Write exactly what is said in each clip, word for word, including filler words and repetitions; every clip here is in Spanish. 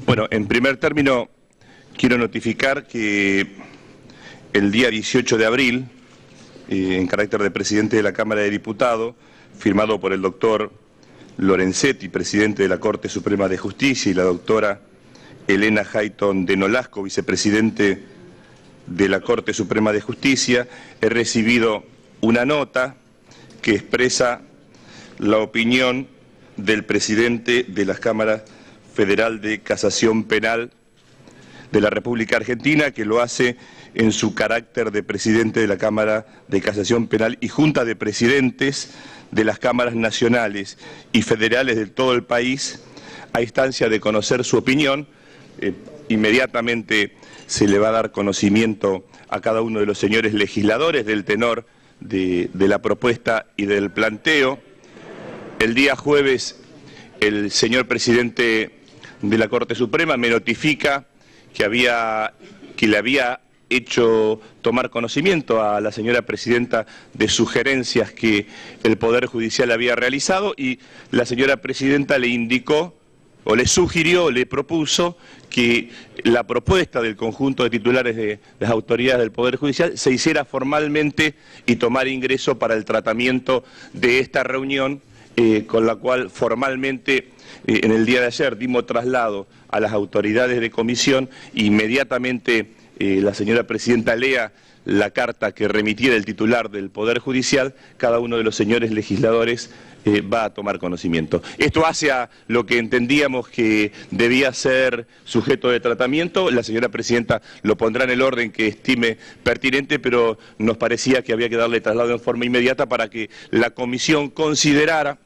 Bueno, en primer término, quiero notificar que el día dieciocho de abril, eh, en carácter de presidente de la Cámara de Diputados, firmado por el doctor Lorenzetti, presidente de la Corte Suprema de Justicia, y la doctora Elena Hayton de Nolasco, vicepresidente de la Corte Suprema de Justicia, he recibido una nota que expresa la opinión del presidente de la Cámara Federal de Casación Penal de la República Argentina, que lo hace en su carácter de presidente de la Cámara de Casación Penal y Junta de Presidentes de las cámaras nacionales y federales de todo el país. A instancia de conocer su opinión, eh, inmediatamente se le va a dar conocimiento a cada uno de los señores legisladores del tenor de, de la propuesta y del planteo. El día jueves, el señor presidente de la Corte Suprema me notifica que, había, que le había hecho tomar conocimiento a la señora presidenta de sugerencias que el Poder Judicial había realizado, y la señora presidenta le indicó, o le sugirió, le propuso que la propuesta del conjunto de titulares de las autoridades del Poder Judicial se hiciera formalmente y tomar ingreso para el tratamiento de esta reunión, eh, con la cual formalmente eh, en el día de ayer dimos traslado a las autoridades de comisión. Inmediatamente eh, la señora presidenta lea la carta que remitiera el titular del Poder Judicial, cada uno de los señores legisladores eh, va a tomar conocimiento. Esto hace a lo que entendíamos que debía ser sujeto de tratamiento. La señora presidenta lo pondrá en el orden que estime pertinente, pero nos parecía que había que darle traslado en forma inmediata para que la comisión considerara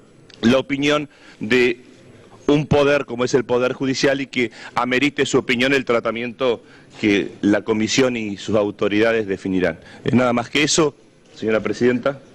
la opinión de un poder como es el Poder Judicial y que amerite su opinión el tratamiento que la comisión y sus autoridades definirán. Es nada más que eso, señora presidenta.